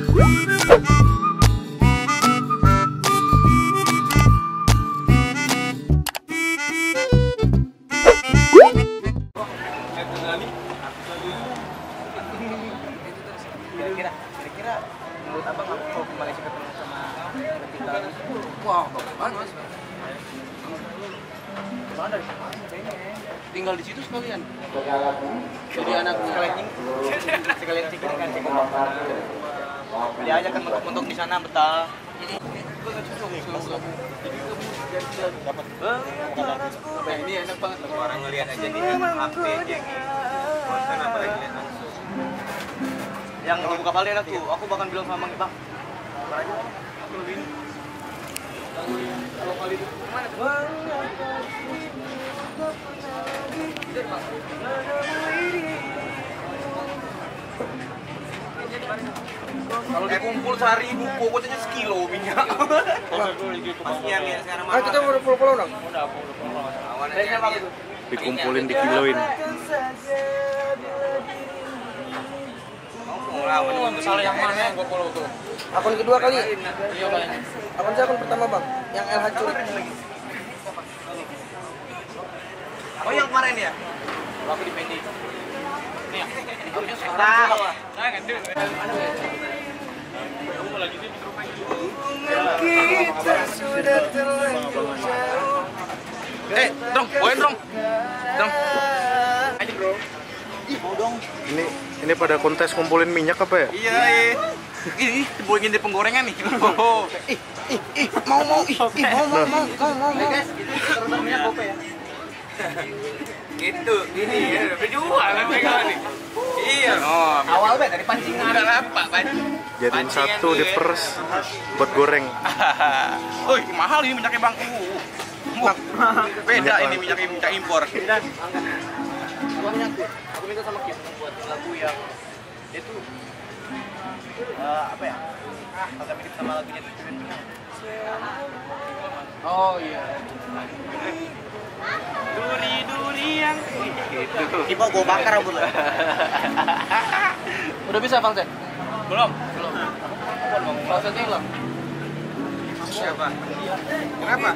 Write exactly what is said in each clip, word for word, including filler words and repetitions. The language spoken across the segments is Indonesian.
Kira-kira, kira-kira menurut abang aku kalau ke Malaysia ketemu sama kita, wah bagus banget mas. Mana? Tinggal di situ sekalian. Jadi anak sekalian sekalian cikin kan cikin. Dia aja kan mentok-mentok di sana betah. Dapat apa ini enak banget. Orang ngelihat aja di H P aja. Konten apalagi lihat langsung. Yang buka kali enak tuh, aku bahkan bilang sama Bang, apa aja aku lebih ini kalau kali itu gimana tuh? Kalau dikumpul sehari ibu pokoknya sekilo minyak. Pastinya minyak sekarang mahal. Ah kita udah pulau-pulau dong? Udah pulau-pulau. Dikumpulin dikiloin. Misalnya yang mana yang gua follow tuh? Akun kedua kali. Iya kayaknya. Akun saya akun pertama bang, yang L H curik. Oh yang kemarin ya? Aku di Pendi. Nih ya. Akunnya sekarang. Saya ganti. Kamu lagi di rumah kita sudah terlanjur jauh. Eh, Drong, poin Drong. Drong. Ayo bro. Ih, mau dong. Ini ini pada kontes kumpulin minyak apa ya? Iya, eh. Ih, dibuangin di penggorengan nih. Oh. Ih, ih, ih, mau mau, ih, ih, mau mau, mau, mau, mau, mau. Guys, itu minyak kopi ya. Gitu, gini ya, berjual kan mereka nih. Iya. Oh, awal bet dari pancingan. Enggak apa, Pak. Jadiin satu diperes buat goreng. Woi, mahal ini minyaknya Bang. Bang. Beda ini minyak minyak impor. Dan uangnya aku, aku minta sama Kim buat lagu yang itu uh, apa ya? Ah, agak mirip sama lagunya tuh. Oh iya. Duri-duri yang gitu. Tiba gua bakar rambut lo. Udah bisa Bang Sen? Belum. Belum. Belum. Prosesnya belum. Siapa? Kenapa?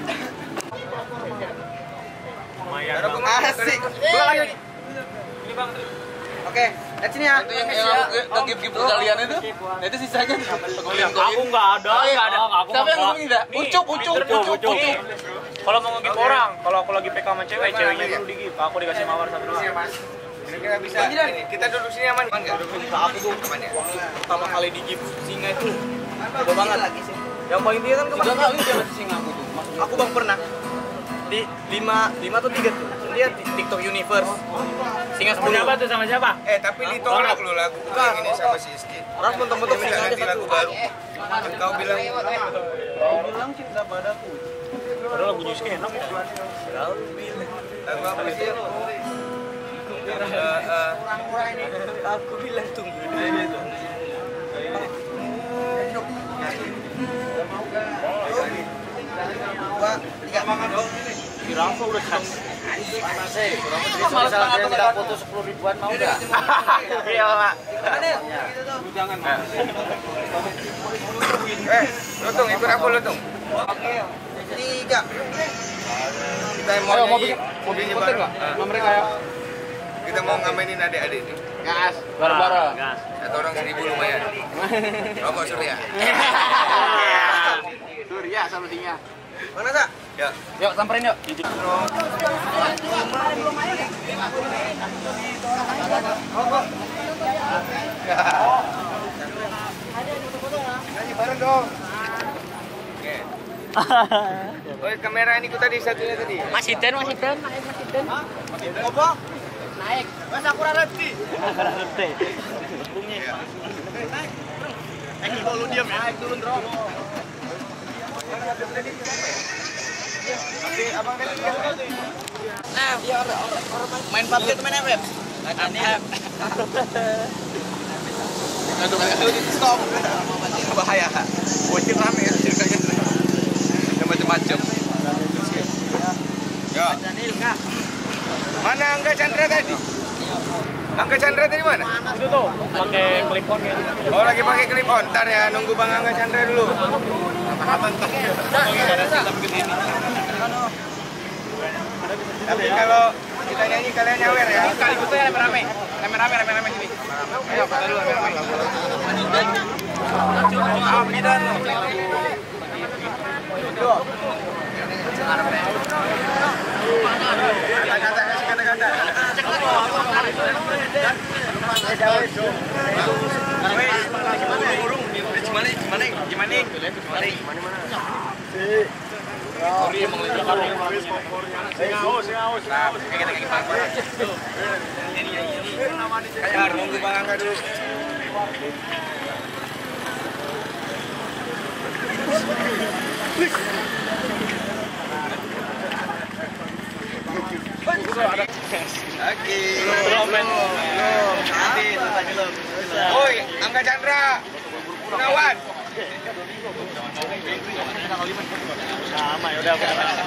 Lumayan. Asik. Pulang lagi. Ini Bang. Oke, lihat sini ya. Itu yang yang gift-gift kalian itu. Nah itu sisanya. Aku nggak ada, nggak ada. Aku Siapa yang ngomongin enggak? Ucup, ucup, ucup, ucup. Kalau mau nge-gift orang, kalau aku lagi P K sama cewek, ceweknya dulu di-gift. Aku dikasih mawar satu doang. Kira-kira bisa. Kita duduk sini aman enggak? Aku tuh aman ya. Pertama kali di-gift singa itu. Coba banget lagi sih. Yang paling dia kan kemarin kali dia masih singa aku tuh. Aku Bang pernah di lima lima atau tiga tuh. Dia di TikTok Universe. Singa sepuluh. Siapa tuh sama siapa? Eh tapi ditolak lo lagu ini sama si Iski. Orang mentok-mentok singa aja lagu baru. Kau bilang kau bilang cinta padaku. Padahal lagunya Iski enak. Kau bilang lagu apa sih? Aku bilang tunggu dulu itu. Dua, tiga, Kira aku udah khas. Masalah dia tidak foto sepuluh ribuan mau nggak? Iya Pak. Jangan. Eh, Lutung ikut aku Lutung. Tiga. Kita mau mau bikin mau bikin konten nggak? Sama mereka ya. Kita mau ngamenin adik-adik nih. Gas. Bareng-bareng. Gas. Satu orang seribu lumayan. Rokok Surya. Surya sama singa. Mana Sa? Ya. Yuk samperin yuk. Nyanyi bareng dong. Oke. Oh, kamera ini ku tadi satunya tadi. Mas Hiden, Mas Hiden, naik Mas Hiden. Apa? Naik. Mas aku ora ngerti. Ngerti. Naik dulu diam ya. Naik dulu, Bro. Nah, main P U B G atau main F F? Main F F. Aduh, aduh, di stop. Bahaya. Bocil rame ya, ceritanya. Ada macam-macam. Ya. Mana Angga Chandra tadi? Angga Chandra dari mana? Itu tuh pakai clip on gitu. Oh lagi pakai clip on. Ntar ya nunggu Bang Angga Chandra dulu. Tapi kalau kita nyanyi kalian nyawer ya. Kali itu ya rame-rame. Rame-rame rame-rame sini. Ayo kita dulu rame-rame. Ah, begitu. Kata-kata kasih kata-kata. Gimana? Gimana? Gimana? Sorry, emang lagi Jakarta. Saya haus, saya haus. Nah, kayak kita kayak gimana? Kayak nunggu Bang Angga dulu. Oke. Belum, belum. Nanti, belum. Oi, Angga Chandra. Gunawan. Sama ya udah aku.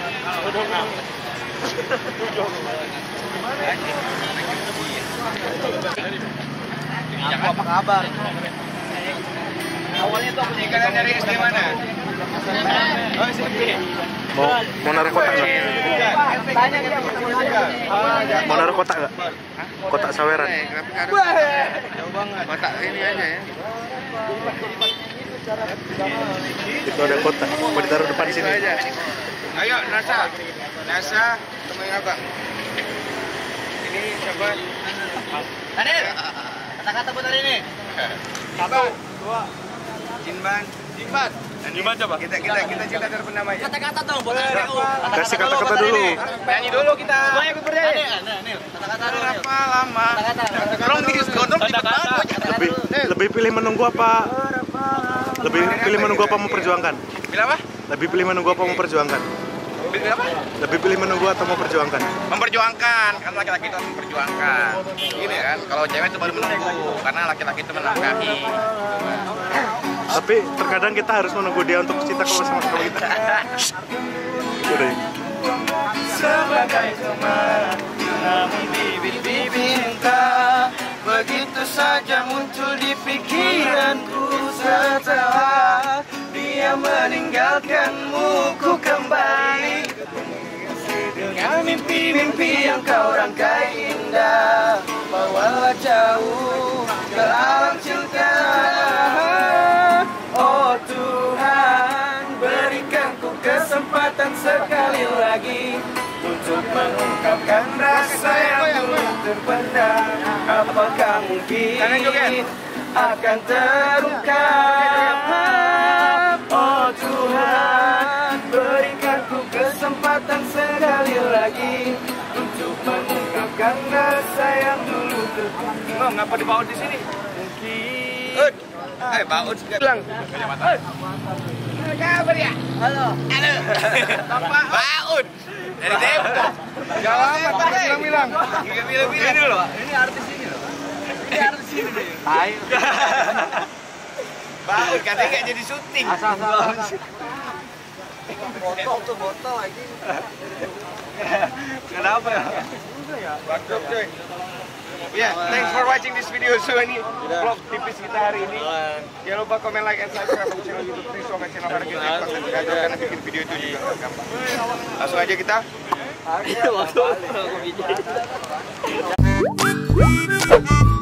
Aku apa kabar? Awalnya tuh punya kalian dari S D mana? Oh, S D. Mau mau naruh kotak nggak? Tanya dia punya. Mau naruh kotak nggak? Kotak saweran. Jauh banget. Kotak ini aja ya. Itu ada kotak. Mau ditaruh depan sini. Aja. Ayo Nasa, Nasa temen abang. Ini siapa? Daniel, kata-kata buat hari ini. Satu, dua, Jinban, Jinban. Jinban coba. Kita kita kita cinta terpendam aja. Kata-kata dong buat hari ini. Kasih kata-kata dulu. Nyanyi dulu kita. Semuanya ikut bernyanyi. Daniel, kata-kata dulu. Berapa lama? Kata-kata. Tolong di gondom cepet Kata-kata. banget. Lebih lebih pilih menunggu apa? Lebih pilih menunggu apa memperjuangkan? Bilang apa? Lebih pilih menunggu apa memperjuangkan? Bilang apa? Lebih pilih menunggu atau memperjuangkan? Memperjuangkan, kan laki-laki itu memperjuangkan. Gini kan, kalau cewek itu baru menunggu, karena laki-laki itu menafkahi. Tapi terkadang kita harus menunggu dia untuk cinta sama sama kita. Udah. Sebagai teman, namun bibit-bibit cinta begitu saja muncul di pikiranku setelah dia meninggalkanmu, ku kembali dengan mimpi-mimpi yang kau rangkai indah. Bawalah jauh ke alam cinta. Oh Tuhan, berikan ku kesempatan sekali lagi untuk mengungkapkan rasa yang dulu terpendam. Apakah mungkin akan terungkap? Oh Tuhan, berikan ku kesempatan sekali lagi untuk mengungkapkan rasa yang dulu terpendam. Oh, ngapa dibawa di sini? Mungkin. Eh, baut bilang. Kabar ya? Halo. Halo. Bapak Baut. Dari Depok. Jangan lama tak bilang-bilang. Bilang-bilang ini loh. Ini artis ini loh. Ini artis ini deh. Ayo. Baut katanya nggak jadi syuting. Asal-asal. Botol tuh botol lagi. Kenapa ya? Udah ya. Bagus coy. Ya, yeah, thanks for watching this video. So ini vlog tipis kita hari ini. Jangan lupa komen, like, and subscribe ke channel YouTube Triso, ke channel Harga Jepang dan Gajah, karena bikin video itu juga nggak gampang. Langsung aja kita. Ayo, waktu.